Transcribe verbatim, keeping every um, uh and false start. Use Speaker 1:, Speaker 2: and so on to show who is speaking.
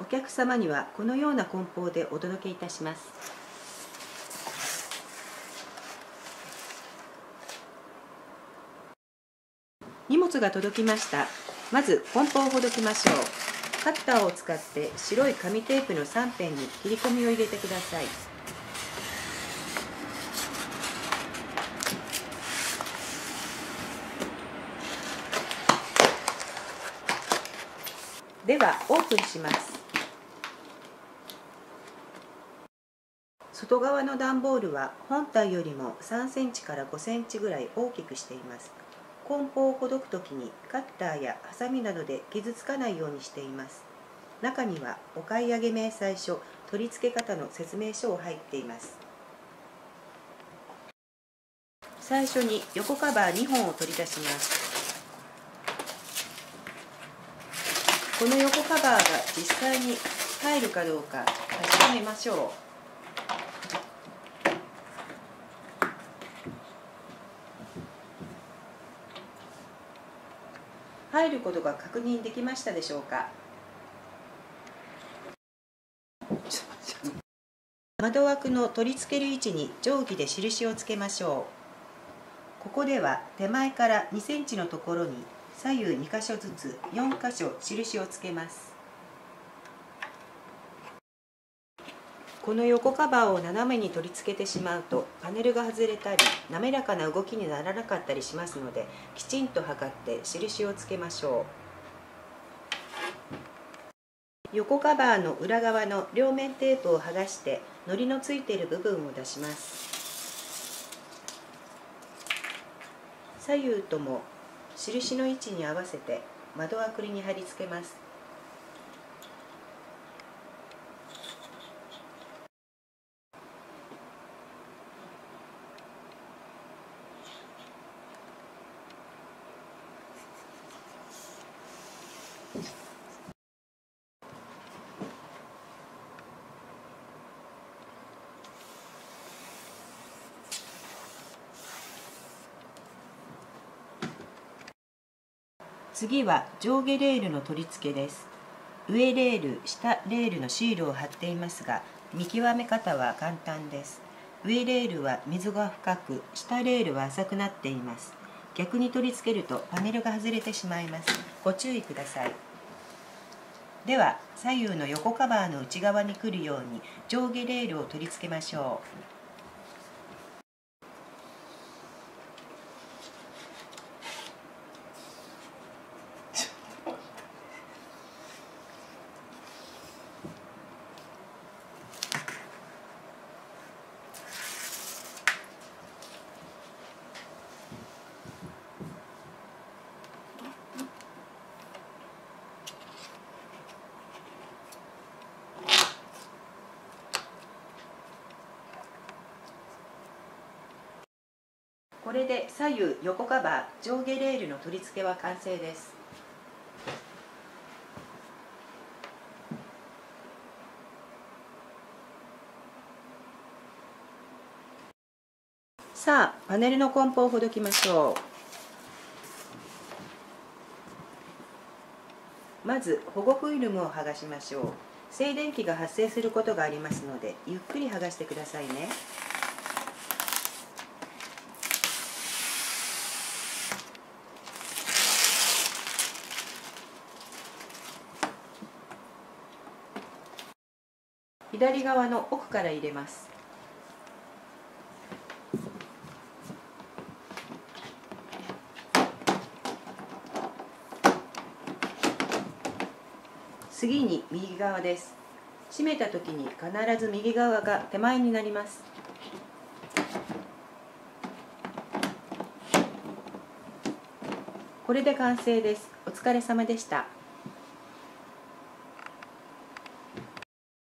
Speaker 1: 客様にはこのような梱包でお届けいたします。荷物が届きました。まず梱包をほどきましょう。カッターを使って白い紙テープのさん辺に切り込みを入れてください。ではオープンします。外側の段ボールは本体よりもさんセンチからごセンチぐらい大きくしています。梱包をほどくときにカッターやハサミなどで傷つかないようにしています。中にはお買い上げ明細書、取り付け方の説明書を入っています。最初に横カバーにほんを取り出します。この横カバーが実際に入るかどうか確かめましょう。入ることが確認できましたでしょうか。窓枠の取り付ける位置に定規で印をつけましょう。ここでは手前からにセンチのところに左右にかしょずつよんかしょ印をつけます。この横カバーを斜めに取り付けてしまうとパネルが外れたり滑らかな動きにならなかったりしますので、きちんと測って印をつけましょう。横カバーの裏側の両面テープを剥がして糊のついている部分を出します。左右とも印の位置に合わせて窓枠に貼り付けます。次は上下レールの取り付けです。上レール、下レールのシールを貼っていますが、見極め方は簡単です。上レールは溝が深く、下レールは浅くなっています。逆に取り付けるとパネルが外れてしまいます。ご注意ください。では左右の横カバーの内側に来るように上下レールを取り付けましょう。これで左右横カバー上下レールの取り付けは完成です。さあパネルの梱包をほどきましょう。まず保護フィルムを剥がしましょう。静電気が発生することがありますのでゆっくり剥がしてくださいね。左側の奥から入れます。次に右側です。閉めた時に必ず右側が手前になります。これで完成です。お疲れ様でした。